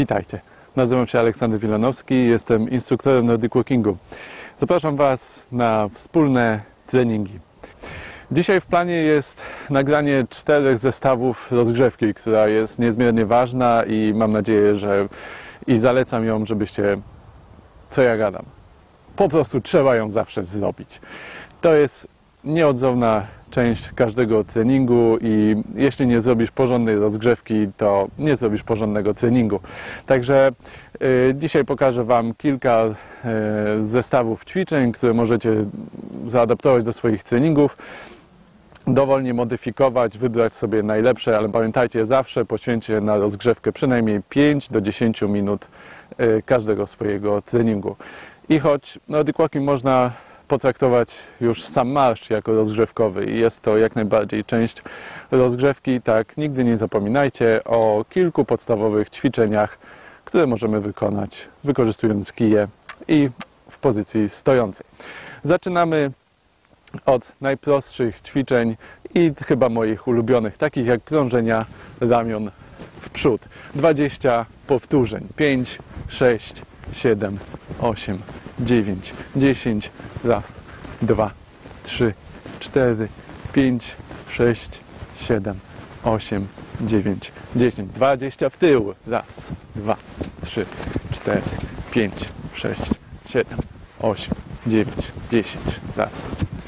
Witajcie, nazywam się Aleksander Wilanowski, jestem instruktorem Nordic Walkingu. Zapraszam Was na wspólne treningi. Dzisiaj w planie jest nagranie 4 zestawów rozgrzewki, która jest niezmiernie ważna i mam nadzieję, że zalecam ją, żebyście, co ja gadam, po prostu trzeba ją zawsze zrobić. To jest nieodzowna część każdego treningu i jeśli nie zrobisz porządnej rozgrzewki, to nie zrobisz porządnego treningu. Także dzisiaj pokażę Wam kilka zestawów ćwiczeń, które możecie zaadaptować do swoich treningów, dowolnie modyfikować, wybrać sobie najlepsze, ale pamiętajcie, zawsze poświęćcie na rozgrzewkę przynajmniej 5 do 10 minut każdego swojego treningu. I choć Nordic Walking można potraktować już sam marsz jako rozgrzewkowy i jest to jak najbardziej część rozgrzewki, tak nigdy nie zapominajcie o kilku podstawowych ćwiczeniach, które możemy wykonać wykorzystując kije i w pozycji stojącej. Zaczynamy od najprostszych ćwiczeń i chyba moich ulubionych, takich jak krążenia ramion w przód. 20 powtórzeń. 5, 6, 7, 8, 9, 10. Raz, 2, 3, 4, 5, 6, 7, 8, 9, 10. 20 w tył. Raz, 2, 3, 4, 5, 6, 7, 8, 9, 10. Raz.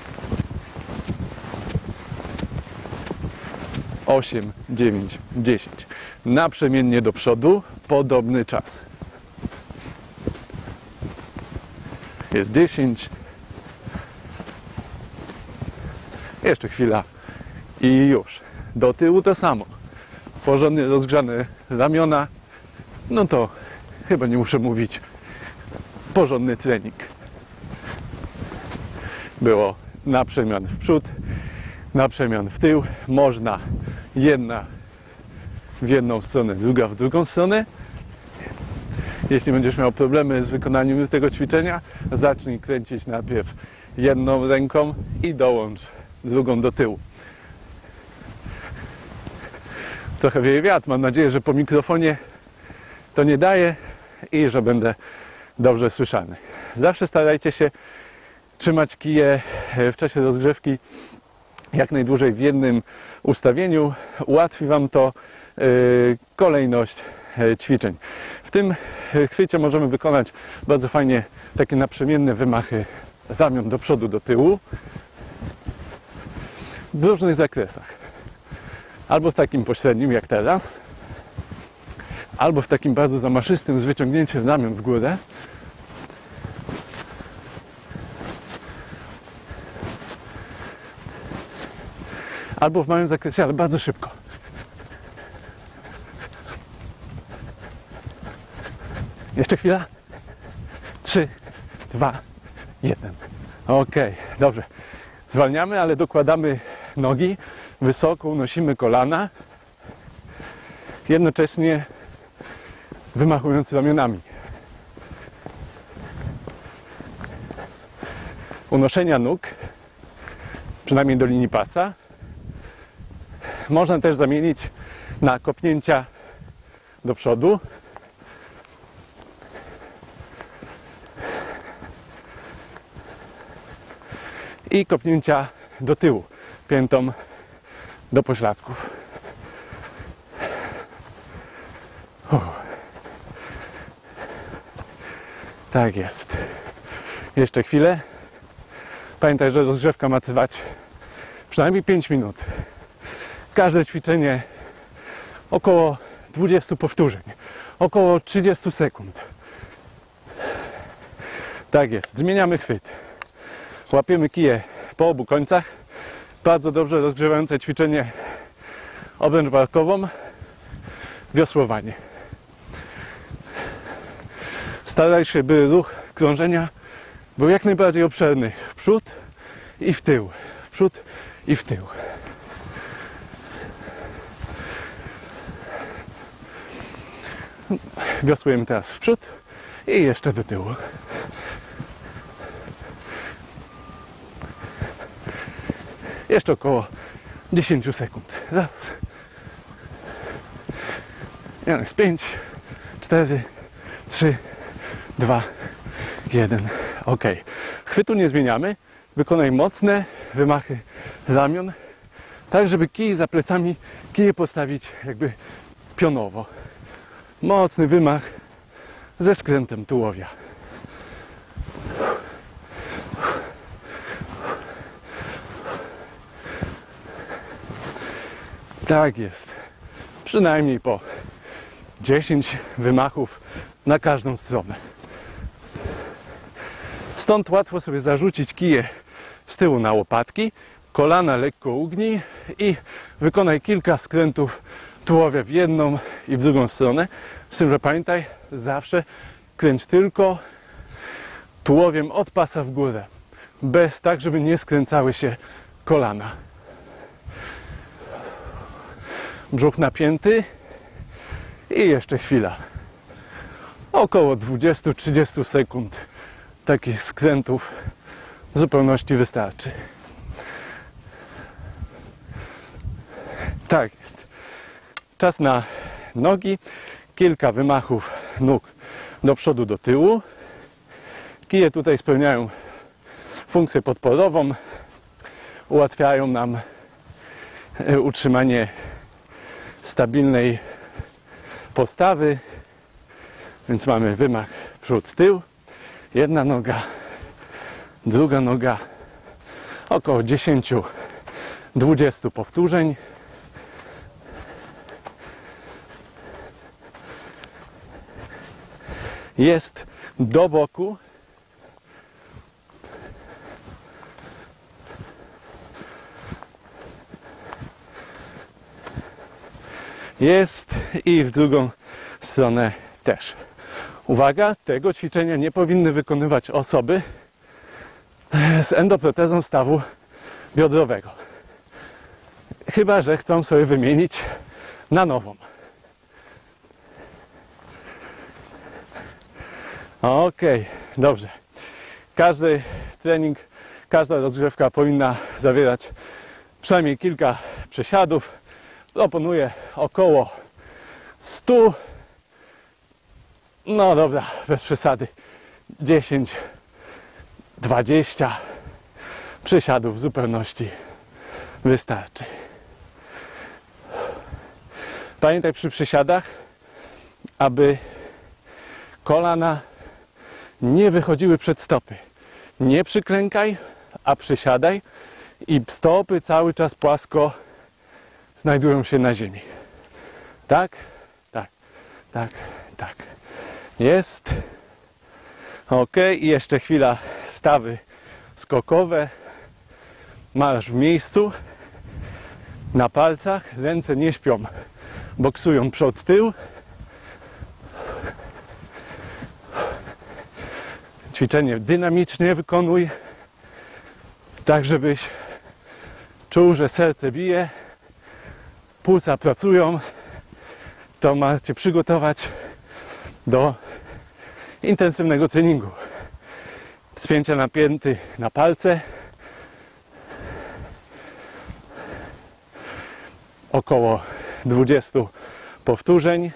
8, 9, 10. Naprzemiennie do przodu, podobny czas. Jest 10. Jeszcze chwila. I już. Do tyłu to samo. Porządnie rozgrzane ramiona. No to chyba nie muszę mówić. Porządny trening. Było na przemian w przód, na przemian w tył. Można jedna w jedną stronę, druga w drugą stronę. Jeśli będziesz miał problemy z wykonaniem tego ćwiczenia, zacznij kręcić najpierw jedną ręką i dołącz drugą do tyłu. Trochę wieje wiatr, mam nadzieję, że po mikrofonie to nie daje i że będę dobrze słyszany. Zawsze starajcie się trzymać kije w czasie rozgrzewki jak najdłużej w jednym ustawieniu. Ułatwi Wam to kolejność ćwiczeń. W tym chwycie możemy wykonać bardzo fajnie takie naprzemienne wymachy ramion do przodu, do tyłu w różnych zakresach. Albo w takim pośrednim jak teraz, albo w takim bardzo zamaszystym z wyciągnięciem ramion w górę. Albo w małym zakresie, ale bardzo szybko. Jeszcze chwila. 3, 2, 1. Ok, dobrze. Zwalniamy, ale dokładamy nogi. Wysoko unosimy kolana. Jednocześnie wymachując ramionami. Unoszenia nóg, przynajmniej do linii pasa, można też zamienić na kopnięcia do przodu. I kopnięcia do tyłu, piętą do pośladków. Tak jest. Jeszcze chwilę. Pamiętaj, że rozgrzewka ma trwać przynajmniej 5 minut. Każde ćwiczenie około 20 powtórzeń, około 30 sekund. Tak jest. Zmieniamy chwyt. Łapiemy kije po obu końcach. Bardzo dobrze rozgrzewające ćwiczenie obręcz barkową. Wiosłowanie. Staraj się, by ruch krążenia był jak najbardziej obszerny w przód i w tył. W przód i w tył. Wiosłujemy teraz w przód i jeszcze do tyłu. Jeszcze około 10 sekund. Raz. Jest 5, 4, 3, 2, 1. Ok. Chwytu nie zmieniamy. Wykonaj mocne wymachy ramion, tak żeby kij za plecami, kije postawić jakby pionowo. Mocny wymach ze skrętem tułowia. Tak jest. Przynajmniej po 10 wymachów na każdą stronę. Stąd łatwo sobie zarzucić kije z tyłu na łopatki, kolana lekko ugnij i wykonaj kilka skrętów tułowia w jedną i w drugą stronę. Z tym, że pamiętaj, zawsze kręć tylko tułowiem od pasa w górę. Bez tak, żeby nie skręcały się kolana. Brzuch napięty i jeszcze chwila. Około 20-30 sekund takich skrętów w zupełności wystarczy. Tak jest. Czas na nogi. Kilka wymachów nóg do przodu, do tyłu. Kije tutaj spełniają funkcję podporową. Ułatwiają nam utrzymanie stabilnej postawy. Więc mamy wymach przód, tył. Jedna noga, druga noga. Około 10-20 powtórzeń. Jest do boku. Jest i w drugą stronę też. Uwaga, tego ćwiczenia nie powinny wykonywać osoby z endoprotezą stawu biodrowego. Chyba że chcą sobie wymienić na nową. Ok, dobrze. Każdy trening, każda rozgrzewka powinna zawierać przynajmniej kilka przysiadów. Proponuję około 100. No dobra, bez przesady. 10-20 przysiadów w zupełności wystarczy. Pamiętaj przy przysiadach, aby kolana nie wychodziły przed stopy. Nie przyklękaj, a przysiadaj i stopy cały czas płasko znajdują się na ziemi. Tak, tak, tak, tak. Jest. Ok, i jeszcze chwila. Stawy skokowe. Marsz w miejscu. Na palcach. Ręce nie śpią. Boksują przód, tył. Ćwiczenie dynamicznie wykonuj. Tak, żebyś czuł, że serce bije. Płuca pracują. To ma Cię przygotować do intensywnego treningu. Spięcia napięty na palce. Około 20 powtórzeń.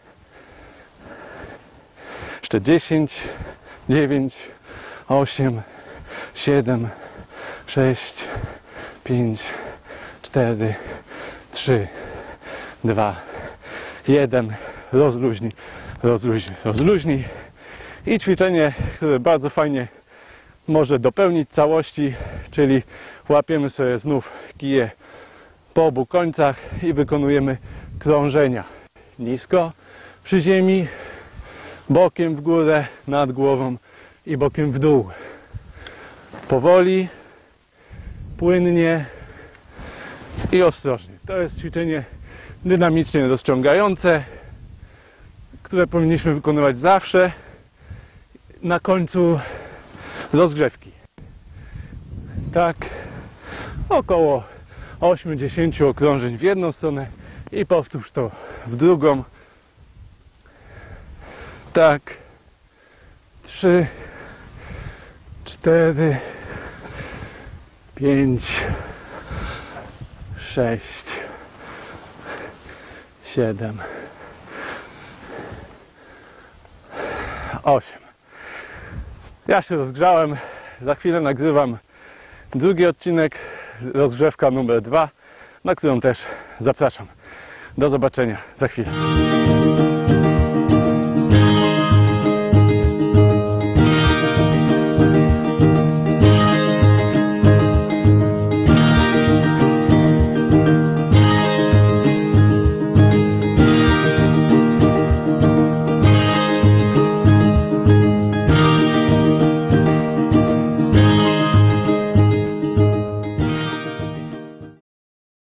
Jeszcze 10, 9, 8, 7, 6, 5, 4, 3, 2, 1. Rozluźnij, rozluźnij, rozluźnij. I ćwiczenie, które bardzo fajnie może dopełnić całości, czyli łapiemy sobie znów kije po obu końcach i wykonujemy krążenia. Nisko przy ziemi, bokiem w górę, nad głową i bokiem w dół. Powoli, płynnie i ostrożnie. To jest ćwiczenie dynamicznie rozciągające, które powinniśmy wykonywać zawsze na końcu rozgrzewki. Tak, około 8-10 okrążeń w jedną stronę i powtórz to w drugą. Tak, 3, 4, 5, 6, 7, 8. Ja się rozgrzałem, za chwilę nagrywam drugi odcinek, rozgrzewka numer 2, na którą też zapraszam. Do zobaczenia za chwilę.